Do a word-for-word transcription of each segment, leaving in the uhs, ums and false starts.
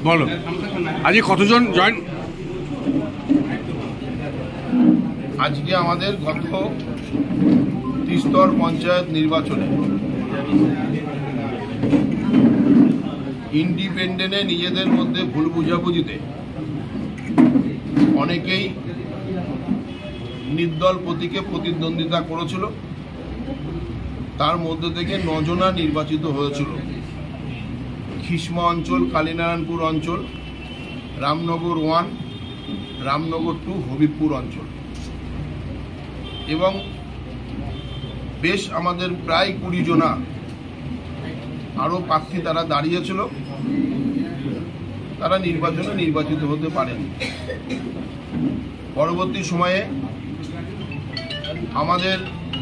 বলো আজকে কতজন জয়েন? আজকে আমাদের গত ত্রিস্তর পঞ্চায়েত নির্বাচনে ইন্ডিপেন্ডেন্টে নিজেদের মধ্যে ভুল বুঝাবুঝিতে অনেকেই নির্দল প্রতীকে প্রতিদ্বন্দ্বিতা করেছিল। তার মধ্যে থেকে নজনা নির্বাচিত হয়েছিল। খিসমা অঞ্চল, কালীনারায়ণপুর অঞ্চল, রামনগর ওয়ান, রামনগর টু, হবিবপুর অঞ্চল এবং বেশ আমাদের প্রায় কুড়ি জনা আরও প্রার্থী তারা দাঁড়িয়েছিল, তারা নির্বাচনে নির্বাচিত হতে পারেনি। পরবর্তী সময়ে আমাদের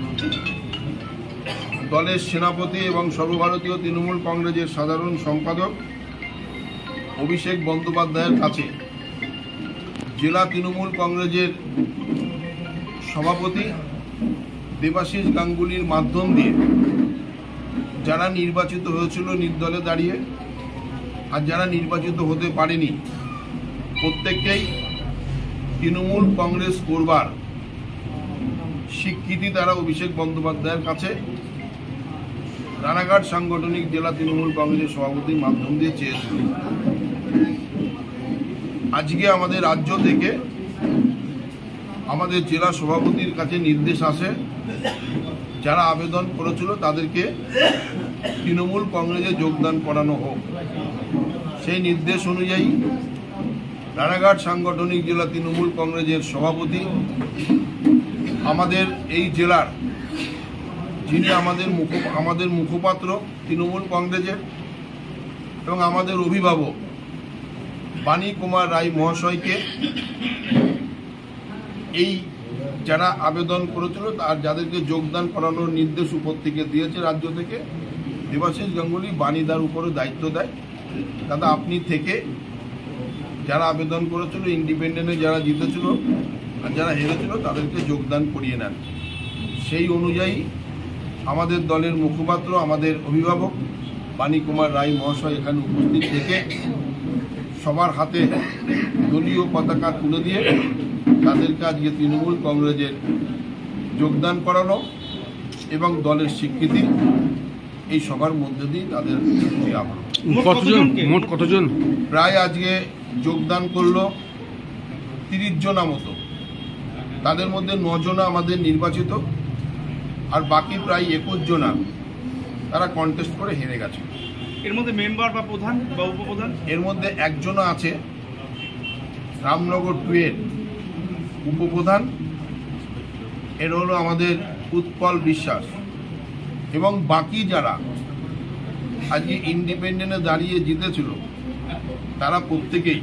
দলের সেনাপতি এবং সর্বভারতীয় তৃণমূল কংগ্রেসের সাধারণ সম্পাদক অভিষেক বন্দ্যোপাধ্যায়ের কাছে জেলা তৃণমূল কংগ্রেসের সভাপতি দেবাশিস গাঙ্গুলির মাধ্যম দিয়ে যারা নির্বাচিত হয়েছিল নির্দলে দাঁড়িয়ে আর যারা নির্বাচিত হতে পারেনি প্রত্যেককেই তৃণমূল কংগ্রেস করবার স্বীকৃতি তারা অভিষেক বন্দ্যোপাধ্যায়ের কাছে রানাঘাট সাংগঠনিক জেলা তৃণমূল কংগ্রেসের সভাপতির মাধ্যম দিয়ে চেয়েছিল। আজকে আমাদের রাজ্য থেকে আমাদের জেলা সভাপতির কাছে নির্দেশ আসে যারা আবেদন করেছিল তাদেরকে তৃণমূল কংগ্রেসে যোগদান করানো হোক। সেই নির্দেশ অনুযায়ী রানাঘাট সাংগঠনিক জেলা তৃণমূল কংগ্রেসের সভাপতি আমাদের এই জেলার যিনি আমাদের মুখ আমাদের মুখপাত্র তৃণমূল কংগ্রেসের এবং আমাদের অভিভাবক বাণী কুমার রায় মহাশয়কে এই যারা আবেদন করেছিল তার যাদেরকে যোগদান করানোর নির্দেশ উপর থেকে দিয়েছে রাজ্য থেকে, দেবাশিস গাঙ্গুলি বাণীদার উপরে দায়িত্ব দেয় দাদা আপনি থেকে যারা আবেদন করেছিল ইন্ডিপেন্ডেন্টে যারা জিতেছিল আর যারা হেরেছিল তাদেরকে যোগদান করিয়ে নেন। সেই অনুযায়ী আমাদের দলের মুখপাত্র আমাদের অভিভাবক বাণী কুমার রায় মহাশয় এখানে উপস্থিত থেকে সবার হাতে দলীয় পতাকা তুলে দিয়ে তাদেরকে আজকে তৃণমূল কংগ্রেসের যোগদান করানো এবং দলের স্বীকৃতি এই সবার মধ্যে দিয়ে তাদের কতজন মোট কতজন প্রায় আজকে যোগদান করলো তিরিশ জনা মতো। তাদের মধ্যে নজনা আমাদের নির্বাচিত আর বাকি প্রায় একুশ জনা তারা কন্টেস্ট করে হেরে গেছে। এর মধ্যে মেম্বার বা প্রধান বা উপপ্রধান এর মধ্যে একজনও আছে রামনগর টু এর উপপ্রধান, এর হলো আমাদের উৎপল বিশ্বাস এবং বাকি যারা আজকে ইন্ডিপেন্ডেন্টে দাঁড়িয়ে জিতেছিল তারা প্রত্যেকেই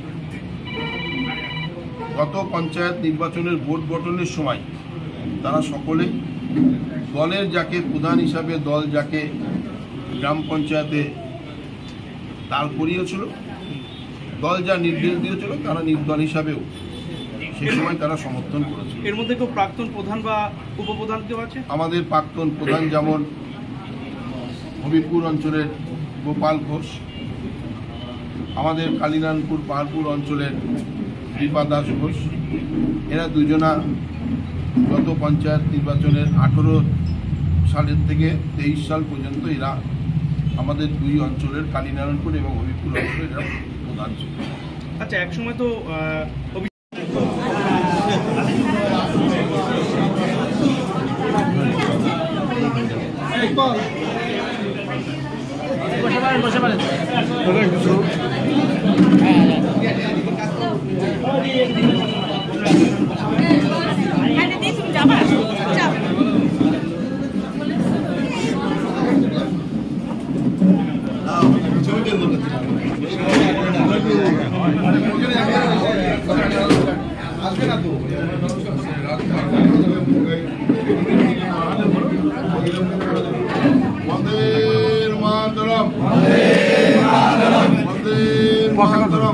গত পঞ্চায়েত নির্বাচনের ভোট গঠনের সময় তারা সকলেই দলের যাকে প্রধান হিসাবে দল যাকে গ্রাম পঞ্চায়েতে দাঁড় করিয়েছিল, দল যা নির্দেশ দিয়েছিল তারা নির্দল হিসাবেও সেই সময় তারা সমর্থন করেছিল। এর মধ্যে কেউ প্রাক্তন প্রধান বা উপপ্রধান কেউ আছে? আমাদের প্রাক্তন প্রধান যেমন হবিবপুর অঞ্চলের গোপাল ঘোষ, আমাদের কালীনারায়ণপুর পাহাড়পুর অঞ্চলের দীপা দাস ঘোষ, এরা দুজনা গত পঞ্চায়েত নির্বাচনের আঠেরো সালের থেকে তেইশ সাল পর্যন্ত এরা আমাদের দুই অঞ্চলের কালীনারায়ণপুর এবং হবিবপুর অঞ্চলের এরা প্রধান ছিল। আচ্ছা, একসময় তো বসে পারেন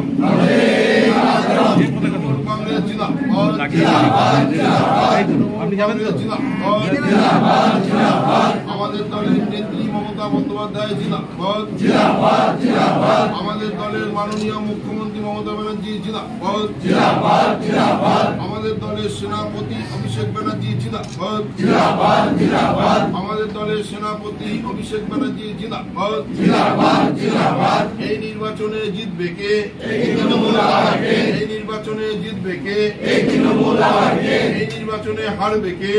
পতাকা আপনি যাবেন তো? আমাদের দলের নেত্রী মমতা বন্দ্যোপাধ্যায় জিন্দাবাদ। আমাদের দলের মাননীয় মুখ্যমন্ত্রী মমতা ব্যানার্জি জিন্দাবাদ। আমাদের দলের সেনাপতি অভিষেক ব্যানার্জি জিন্দাবাদ। আমাদের দলের সেনাপতি অভিষেক ব্যানার্জি জিন্দাবাদ। এই নির্বাচনে জিতবে কে? এই নির্বাচনে জিতবে কে? এই নির্বাচনে হারবে কে?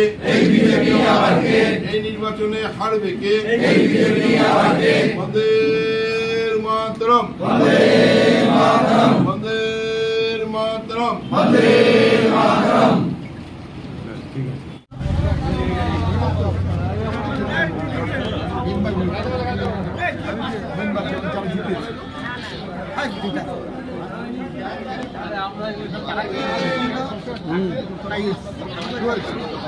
এই নির্বাচনে হারবে কে? বন্দে মাতরম, বন্দে মাতরম। হুম